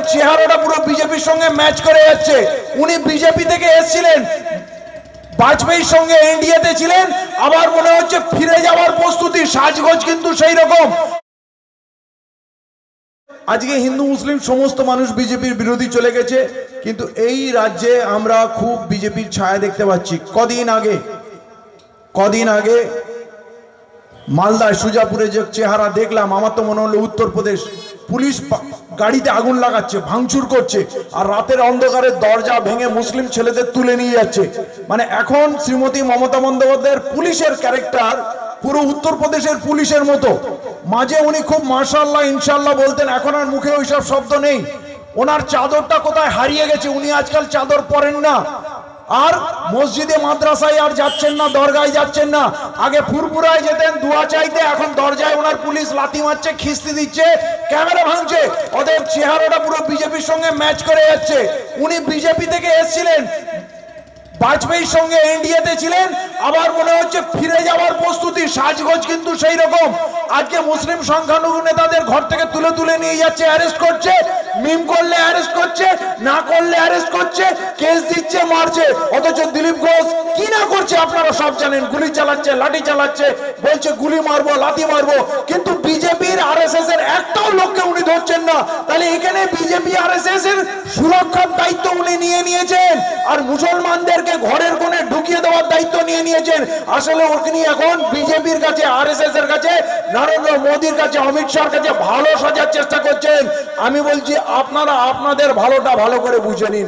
চেহারাটা পুরো বিজেপির সঙ্গে ম্যাচ করে যাচ্ছে। উনি বিজেপি থেকে এসেছিলেন, বাজপেয়ীর সঙ্গে এনডিএতে ছিলেন, আবার মনে হচ্ছে ফিরে যাওয়ার প্রস্তুতি, সাজগোজ কিন্তু সেই রকম। আজকে হিন্দু মুসলিম সমস্ত মানুষ বিজেপির বিরোধী চলে গেছে, কিন্তু এই রাজ্যে আমরা খুব বিজেপির ছায়া দেখতে পাচ্ছি। কদিন আগে মালদায় সুজাপুরে যে চেহারা দেখলাম, আমার তো মনে হলো উত্তরপ্রদেশ। পুলিশ গাড়িতে আগুন লাগাচ্ছে, ভাঙচুর করছে, আর রাতের অন্ধকারে দরজা ভেঙে মুসলিম ছেলেদের তুলে নিয়ে যাচ্ছে। মানে এখন শ্রীমতী মমতা বন্দ্যোপাধ্যায়ের পুলিশের ক্যারেক্টার পুরো উত্তরপ্রদেশের পুলিশের মতো। মাঝে উনি খুব মাশাআল্লাহ ইনশাআল্লাহ বলতেন, এখন আর মুখে ওইসব শব্দ নেই। ওনার চাদরটা কোথায় হারিয়ে গেছে, উনি আজকাল চাদর পরেন না। আর মসজিদে মাদ্রাসায় আর যাচ্ছেন না, দরগায় যাচ্ছেন না। আগে ফুরফুরায় যেতেন দোয়া চাইতে, এখন দরজায় ওনার পুলিশ লাথি মারছে, খিস্তি দিচ্ছে, ক্যামেরা ভাঙছে। ওদের চেহারাটা পুরো বিজেপির সঙ্গে ম্যাচ করে যাচ্ছে। উনি বিজেপি থেকে এসেছিলেন, বাজপেয়ীর সঙ্গে এনডিএতে ছিলেন, আবার মনে হচ্ছে ফিরে যাওয়ার প্রস্তুতি, সাজগোজ কিন্তু সেই রকম। আজকে মুসলিম সংখ্যালঘু নেতাদের ঘর থেকে তুলে নিয়ে যাচ্ছে, অ্যারেস্ট করছে, মিম করলে অ্যারেস্ট করছে, না করলে অ্যারেস্ট করছে, কেস দিচ্ছে, মারছে। অথচ দিলীপ ঘোষ কি না করছে আপনারা সব জানেন, গুলি চালাচ্ছে, লাঠি চালাচ্ছে, বলছে গুলি মারবো, লাঠি মারবো, কিন্তু বিজেপির আরএসএস এর একটাও লোককে উনি ধরছেন না। তাহলে এখানে বিজেপি আরএসএস এর সুরক্ষার দায়িত্ব উনি নিয়ে নিয়েছেন, আর মুসলমানদেরকে ঘরের কোণে ঢুকিয়ে দেওয়ার দায়িত্ব নিয়ে নিয়েছেন। আসলে উনি এখন বিজেপির কাছে, আরএসএস এর কাছে, নরেন্দ্র মোদীর কাছে, অমিত শাহর কাছে ভালো সাজার চেষ্টা করছেন। আমি বলছি আপনারা আপনাদের ভালোটা ভালো করে বুঝে নিন।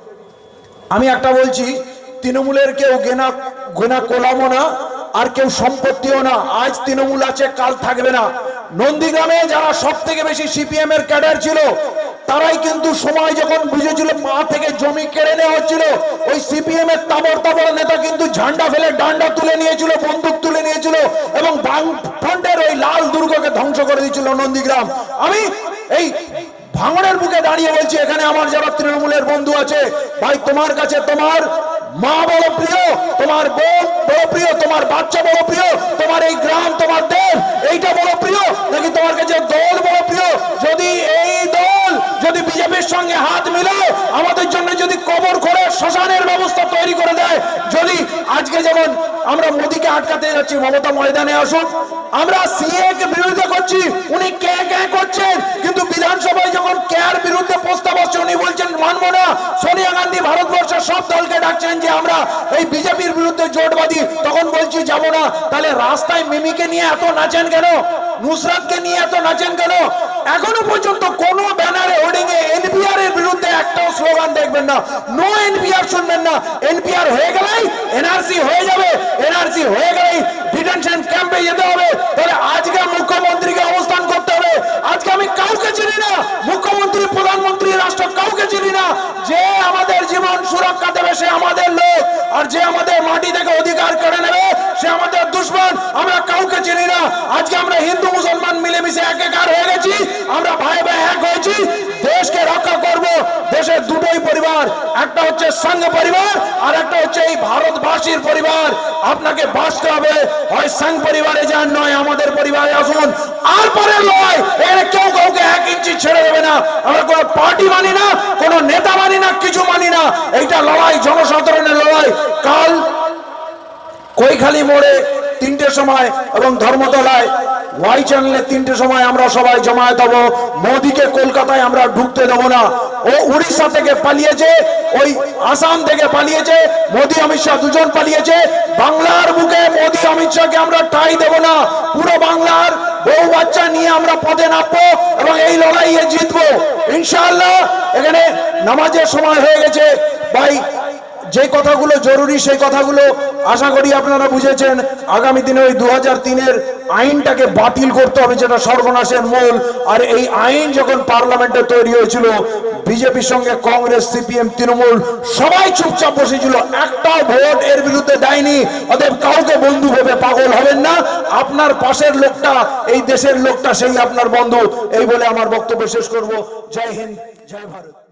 আমি একটা বলছি, তৃণমূলের কেউ গোনা কোলামো না, আর কেউ সম্পত্তিও না। আজ তৃণমূল আছে, কাল থাকবে না। নন্দীগ্রামে যারা সব থেকে বেশি সিপিএম এর ক্যাডার ছিল, তারাই কিন্তু সময় যখন বুঝেছিল মা থেকে জমি কেড়ে নেওয়া হচ্ছিল, ওই সিপিএম এর তাবড় নেতা কিন্তু ঝান্ডা ফেলে ডান্ডা তুলে নিয়েছিল, বন্দুক তুলে নিয়েছিল, এবং বামফ্রন্টের ওই লাল দুর্গকে ধ্বংস করে দিয়েছিল নন্দীগ্রাম। আমি এই ভাঙড়ের বুকে দাঁড়িয়ে বলছি, এখানে আমার যারা তৃণমূলের বন্ধু আছে, ভাই তোমার কাছে তোমার মা বড় প্রিয়, তোমার বোন বড় প্রিয়, তোমার বাচ্চা বড় প্রিয়, তোমার এই গ্রাম, তোমার দেশ এইটা বড় প্রিয়, নাকি তোমার কাছে দল বড় প্রিয়? যদি এই দল যদি বিজেপির সঙ্গে হাত মিলায়, আমাদের জন্য যদি কবর করে শ্মশানের ব্যবস্থা তৈরি করে দেয়, যদি আজকে যেমন আমরা মোদীকে আটকাতে যাচ্ছি, মমতা ময়দানে আসুন, আমরা সিএ কে বিরোধিতা করছি, উনি কে করছেন, কিন্তু বিধানসভায় যখন কেয়ার বিরুদ্ধে প্রস্তাব আসছে, উনি বলছেন মানবো না। সোনিয়া গান্ধী ভারতবর্ষের সব দলকে ডাকছেন যে আমরা এই বিজেপির বিরুদ্ধে জোট বাঁধি, তখন বলছি যাবো না। তাহলে রাস্তায় মিমিকে নিয়ে এত নাচেন কেন, নুসরাতকে নিয়ে এত নাচেন কেন? এখনো পর্যন্ত কোন ব্যানারে, হোর্ডিং এ এনপিআর এর বিরুদ্ধে একটাও স্লোগান দেখবেন না, নো এনপিআর শুনবেন না। এনপিআর হয়ে গেলেই এনআরসি হয়ে যাবে, এনআরসি হয়ে গেলেই ডিটেনশন ক্যাম্পে যেতে হবে। তাহলে আজকে মুখ্যমন্ত্রীকে অবস্থান করতে হবে। আজকে আমি কাউকে চিনি না, মুখ্যমন্ত্রী, প্রধানমন্ত্রী, রাষ্ট্র কাউকে চিনি না। যে আমাদের জীবন সুরক্ষা দেবে সে আমাদের লোক, আর যে আমাদের মাটি থেকে অধিকার কেড়ে নেবে সে আমাদের দুশ্মন। আমরা কাউকে চিনি না। আজকে আমরা হিন্দু মুসলমান মিলেমিশে একাকার হয়ে গেছি, আমরা ভাই ভাই এক হয়েছি, দেশকে রক্ষা করব। দেশের দুটোই পরিবার, একটা হচ্ছে সংঘ পরিবার, আর একটা হচ্ছে এই ভারতবাসীর পরিবার। আপনাকে বাঁচতে হবে, হয় সংঘ পরিবারে যান, নয় আমাদের পরিবারে আসুন। আর পরে লড়াই, এর কেউ কাউকে 1 ইঞ্চি ছেড়ে দেবে না। আমরা কোনো পার্টি মানি না, কোনো নেতা মানি না, কিছু মানি না। এইটা লড়াই, জনসাধারণের লড়াই। কাল কৈখালি মোড়ে 3টের সময় এবং ধর্মতলায় ওয়াই চ্যানেলে 3টের সময় আমরা সবাই জমায়েত হব। মোদীকে কলকাতায় আমরা ঢুকতে দেব না। ও উড়িষ্যা থেকে পালিয়েছে, ওই আসাম থেকে পালিয়েছে, মোদী অমিত শাহ দুজন পালিয়েছে। বাংলার বুকে মোদী অমিত শাহকে আমরা ঠাঁই দেব না। পুরো বাংলার বউ বাচ্চা নিয়ে আমরা পথে নামবো এবং এই লড়াইয়ে জিতবো ইনশাআল্লাহ। এখানে নামাজের সময় হয়ে গেছে ভাই, যে কথাগুলো জরুরি সেই কথাগুলো আশা করি আপনারা বুঝেছেন। আগামী দিনে ওই 2003-এর আইনটাকে বাতিল করতে হবে, যেটা সর্বনাশের মূল। আর এই আইন যখন পার্লামেন্টে তৈরি হয়েছিল, বিজেপির সঙ্গে কংগ্রেস, সিপিএম, তৃণমূল সবাই চুপচাপ বসেছিল, একটা ভোট এর বিরুদ্ধে দেয়নি। অতএব কাউকে বন্ধু ভেবে পাগল হবেন না। আপনার পাশের লোকটা, এই দেশের লোকটা, সেই আপনার বন্ধু। এই বলে আমার বক্তব্য শেষ করব। জয় হিন্দ, জয় ভারত।